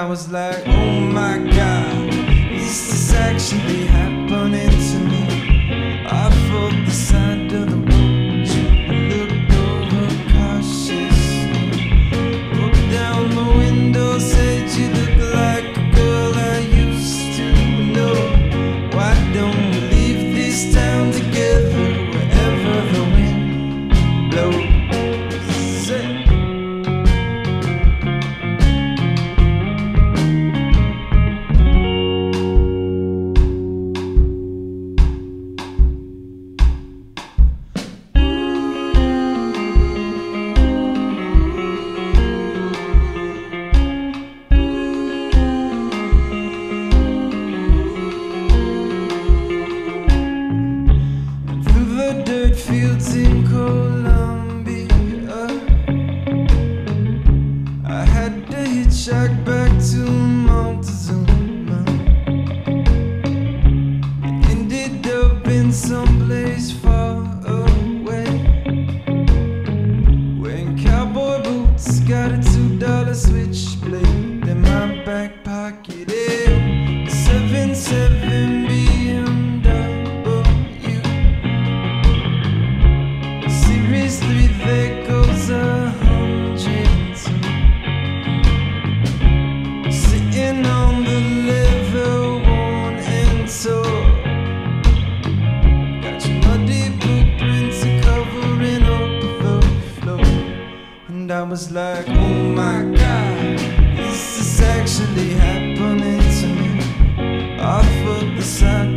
I was like, oh my God, is this actually happening to me? I felt the side of the road, I looked over cautiously, rolled down my window, said you look like a girl I used to know. Why don't we leave this town together wherever the wind blows? Fields in Colombia, I had to hitchhike back to Montezuma. It ended up in someplace far away, wearing cowboy boots, got a $2 switchblade in my back pocket, a 7-7 BMW. Three, there goes 100. Sitting on the leather, worn and tore. Got your muddy blueprints covering up the floor. And I was like, oh my God, is this actually happening to me? I felt the side